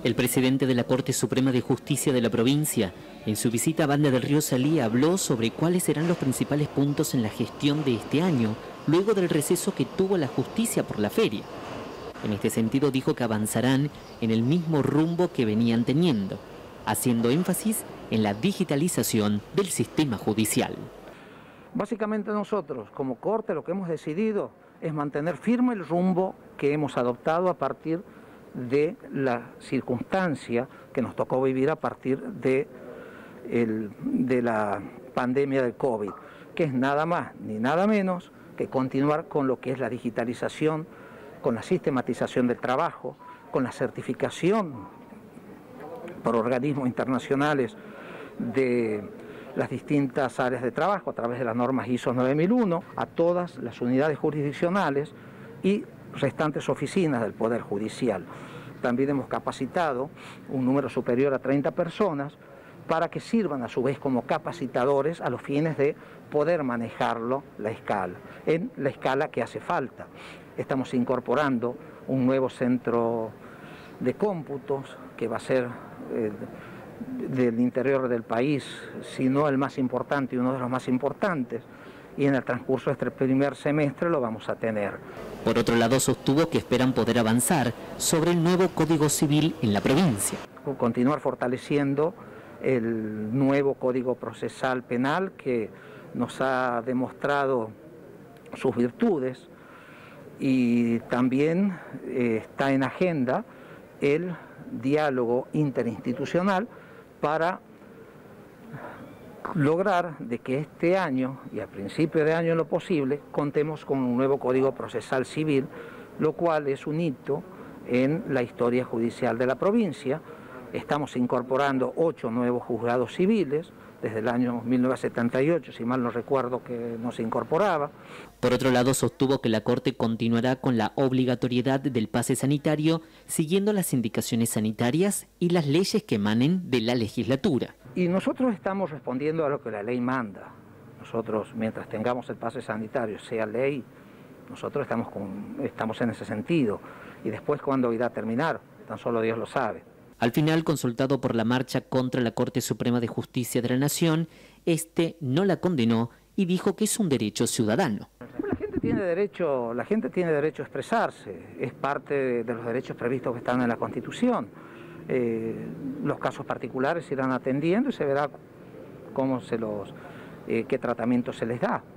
El presidente de la Corte Suprema de Justicia de la provincia, en su visita a Banda del Río Salí, habló sobre cuáles serán los principales puntos en la gestión de este año, luego del receso que tuvo la justicia por la feria. En este sentido dijo que avanzarán en el mismo rumbo que venían teniendo, haciendo énfasis en la digitalización del sistema judicial. Básicamente nosotros, como Corte, lo que hemos decidido es mantener firme el rumbo que hemos adoptado a partir de la circunstancia que nos tocó vivir a partir de la pandemia del COVID, que es nada más ni nada menos que continuar con lo que es la digitalización, con la sistematización del trabajo, con la certificación por organismos internacionales de las distintas áreas de trabajo a través de las normas ISO 9001 a todas las unidades jurisdiccionales y restantes oficinas del Poder Judicial. También hemos capacitado un número superior a 30 personas para que sirvan a su vez como capacitadores a los fines de poder manejarlo en la escala que hace falta. Estamos incorporando un nuevo centro de cómputos que va a ser del interior del país, si no el más importante y uno de los más importantes, y en el transcurso de este primer semestre lo vamos a tener. Por otro lado, sostuvo que esperan poder avanzar sobre el nuevo Código Civil en la provincia. Continuar fortaleciendo el nuevo Código Procesal Penal que nos ha demostrado sus virtudes, y también está en agenda el diálogo interinstitucional para lograr de que este año y a principio de año en lo posible contemos con un nuevo Código Procesal Civil, lo cual es un hito en la historia judicial de la provincia. Estamos incorporando 8 nuevos juzgados civiles desde el año 1978, si mal no recuerdo que no se incorporaba. Por otro lado, sostuvo que la Corte continuará con la obligatoriedad del pase sanitario, siguiendo las indicaciones sanitarias y las leyes que emanen de la legislatura. Y nosotros estamos respondiendo a lo que la ley manda. Nosotros, mientras tengamos el pase sanitario, sea ley, nosotros estamos en ese sentido. Y después, ¿cuándo irá a terminar? Tan solo Dios lo sabe. Al final, consultado por la marcha contra la Corte Suprema de Justicia de la Nación, este no la condenó y dijo que es un derecho ciudadano. La gente tiene derecho a expresarse, es parte de los derechos previstos que están en la Constitución. Los casos particulares se irán atendiendo y se verá qué tratamiento se les da.